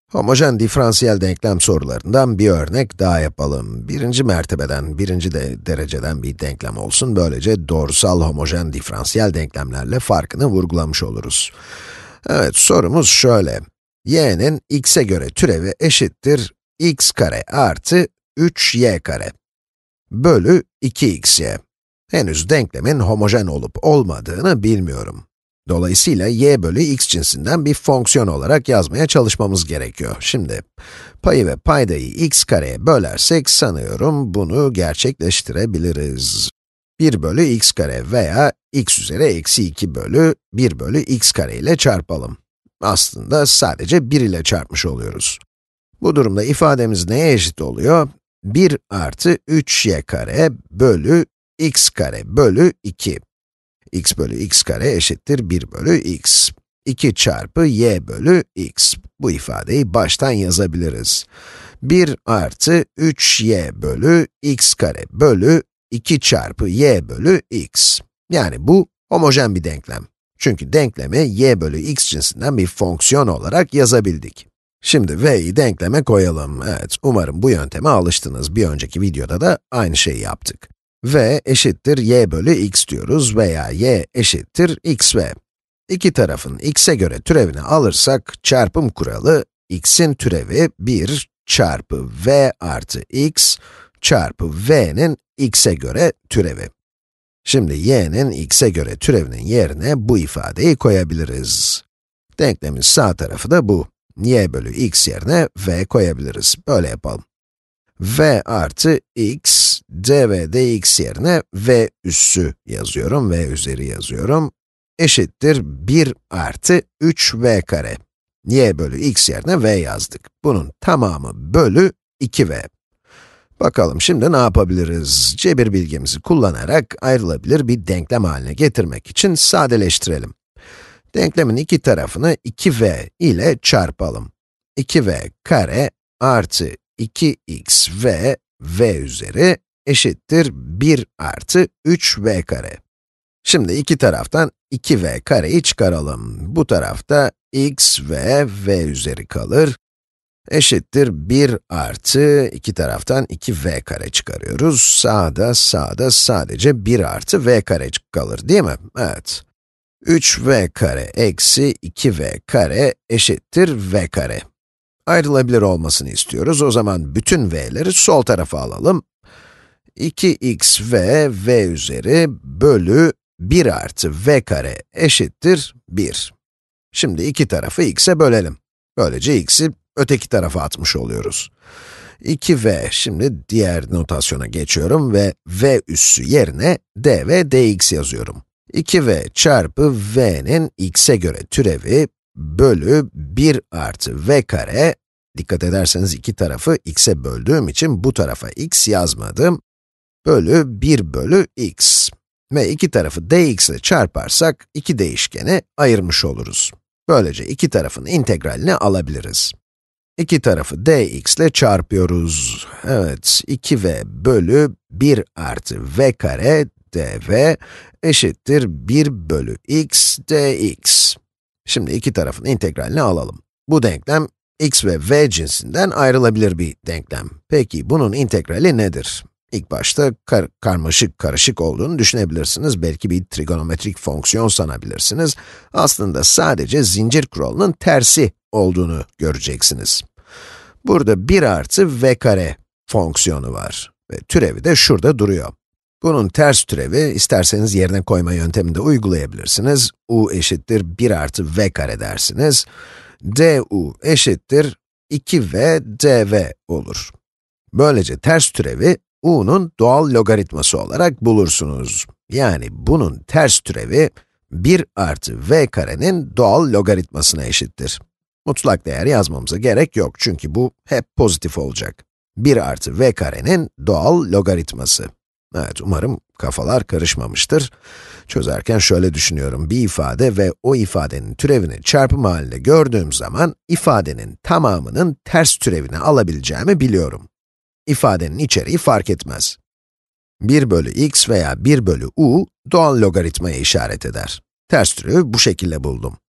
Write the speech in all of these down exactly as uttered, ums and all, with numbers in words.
Homojen diferansiyel denklem sorularından bir örnek daha yapalım. Birinci mertebeden, birinci de dereceden bir denklem olsun. Böylece doğrusal homojen diferansiyel denklemlerle farkını vurgulamış oluruz. Evet, sorumuz şöyle. Y'nin x'e göre türevi eşittir x kare artı üç y kare bölü iki x y. Henüz denklemin homojen olup olmadığını bilmiyorum. Dolayısıyla y bölü x cinsinden bir fonksiyon olarak yazmaya çalışmamız gerekiyor. Şimdi, payı ve paydayı x kareye bölersek sanıyorum bunu gerçekleştirebiliriz. bir bölü x kare veya x üzeri eksi iki bölü bir bölü x kare ile çarpalım. Aslında sadece bir ile çarpmış oluyoruz. Bu durumda ifademiz neye eşit oluyor? bir artı üç y kare bölü x kare bölü iki. x bölü x kare eşittir bir bölü x. iki çarpı y bölü x. Bu ifadeyi baştan yazabiliriz. bir artı üç y bölü x kare bölü iki çarpı y bölü x. Yani bu homojen bir denklem. Çünkü denklemi y bölü x cinsinden bir fonksiyon olarak yazabildik. Şimdi v'yi denkleme koyalım. Evet, umarım bu yönteme alıştınız. Bir önceki videoda da aynı şeyi yaptık. V eşittir y bölü x diyoruz veya y eşittir xv. İki tarafın x'e göre türevini alırsak, çarpım kuralı, x'in türevi bir çarpı v artı x çarpı v'nin x'e göre türevi. Şimdi y'nin x'e göre türevinin yerine bu ifadeyi koyabiliriz. Denklemin sağ tarafı da bu. Y bölü x yerine v koyabiliriz. Böyle yapalım. V artı x, dv dx yerine v üssü yazıyorum, v üzeri yazıyorum, eşittir bir artı üç v kare. Y bölü x yerine v yazdık. Bunun tamamı bölü iki v. Bakalım şimdi ne yapabiliriz? Cebir bilgimizi kullanarak ayrılabilir bir denklem haline getirmek için sadeleştirelim. Denklemin iki tarafını iki v ile çarpalım. iki v kare artı iki x v, v üzeri eşittir bir artı üç v kare. Şimdi iki taraftan iki v kareyi çıkaralım. Bu tarafta x v, v üzeri kalır. Eşittir bir artı, iki taraftan iki v kare çıkarıyoruz. Sağda, sağda sadece bir artı v kare kalır, değil mi? Evet. üç v kare eksi iki v kare eşittir v kare. Ayrılabilir olmasını istiyoruz. O zaman bütün v'leri sol tarafa alalım. iki x v, v üzeri bölü bir artı v kare eşittir bir. Şimdi iki tarafı x'e bölelim. Böylece x'i öteki tarafa atmış oluyoruz. iki v, şimdi diğer notasyona geçiyorum ve v üssü yerine dv dx yazıyorum. iki v çarpı v'nin x'e göre türevi bölü bir artı v kare, dikkat ederseniz iki tarafı x'e böldüğüm için bu tarafa x yazmadım, bölü bir bölü x. Ve iki tarafı dx ile çarparsak iki değişkeni ayırmış oluruz. Böylece iki tarafın integralini alabiliriz. İki tarafı dx ile çarpıyoruz. Evet, iki v bölü bir artı v kare dv eşittir bir bölü x dx. Şimdi iki tarafın integralini alalım. Bu denklem x ve v cinsinden ayrılabilir bir denklem. Peki bunun integrali nedir? İlk başta kar karmaşık, karışık olduğunu düşünebilirsiniz. Belki bir trigonometrik fonksiyon sanabilirsiniz. Aslında sadece zincir kuralının tersi olduğunu göreceksiniz. Burada bir artı v kare fonksiyonu var ve türevi de şurada duruyor. Bunun ters türevi, isterseniz yerine koyma yönteminde uygulayabilirsiniz. U eşittir bir artı v kare dersiniz. du eşittir iki v dv olur. Böylece ters türevi, u'nun doğal logaritması olarak bulursunuz. Yani bunun ters türevi, bir artı v karenin doğal logaritmasına eşittir. Mutlak değer yazmamıza gerek yok çünkü bu hep pozitif olacak. bir artı v karenin doğal logaritması. Evet, umarım kafalar karışmamıştır. Çözerken şöyle düşünüyorum, bir ifade ve o ifadenin türevini çarpım halinde gördüğüm zaman, ifadenin tamamının ters türevini alabileceğimi biliyorum. İfadenin içeriği fark etmez. bir bölü x veya bir bölü u, doğal logaritmaya işaret eder. Ters türevi bu şekilde buldum.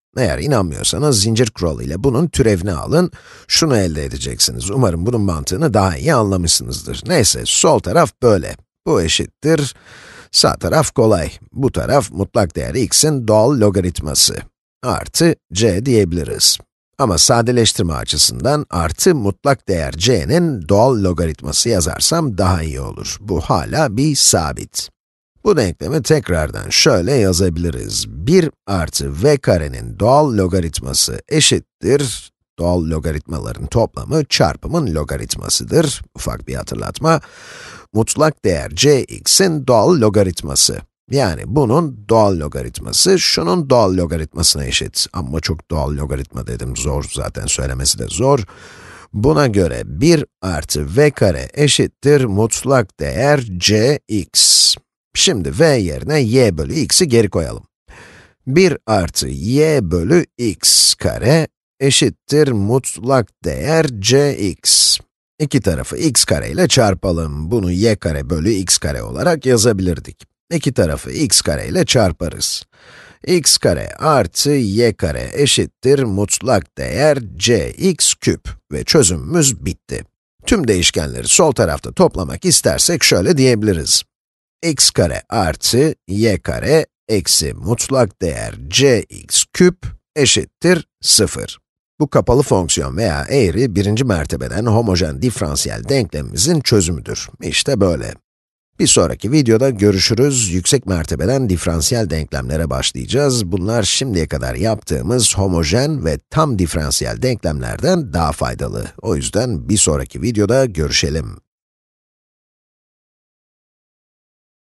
Eğer inanmıyorsanız zincir kuralı ile bunun türevini alın, şunu elde edeceksiniz. Umarım bunun mantığını daha iyi anlamışsınızdır. Neyse, sol taraf böyle. Bu eşittir, sağ taraf kolay. Bu taraf mutlak değer x'in doğal logaritması. Artı c diyebiliriz. Ama sadeleştirme açısından artı mutlak değer c'nin doğal logaritması yazarsam daha iyi olur. Bu hala bir sabit. Bu denklemi tekrardan şöyle yazabiliriz. bir artı v karenin doğal logaritması eşittir, doğal logaritmaların toplamı çarpımın logaritmasıdır. Ufak bir hatırlatma. Mutlak değer cx'in doğal logaritması. Yani bunun doğal logaritması, şunun doğal logaritmasına eşit. Ama çok doğal logaritma dedim, zor zaten söylemesi de zor. Buna göre bir artı v kare eşittir mutlak değer cx. Şimdi v yerine y bölü x'i geri koyalım. bir artı y bölü x kare eşittir mutlak değer cx. İki tarafı x kare ile çarpalım. Bunu y kare bölü x kare olarak yazabilirdik. İki tarafı x kare ile çarparız. X kare artı y kare eşittir mutlak değer cx küp ve çözümümüz bitti. Tüm değişkenleri sol tarafta toplamak istersek şöyle diyebiliriz. X kare artı y kare eksi mutlak değer cx küp eşittir sıfır. Bu kapalı fonksiyon veya eğri birinci mertebeden homojen diferansiyel denklemimizin çözümüdür. İşte böyle. Bir sonraki videoda görüşürüz. Yüksek mertebeden diferansiyel denklemlere başlayacağız. Bunlar şimdiye kadar yaptığımız homojen ve tam diferansiyel denklemlerden daha faydalı. O yüzden bir sonraki videoda görüşelim.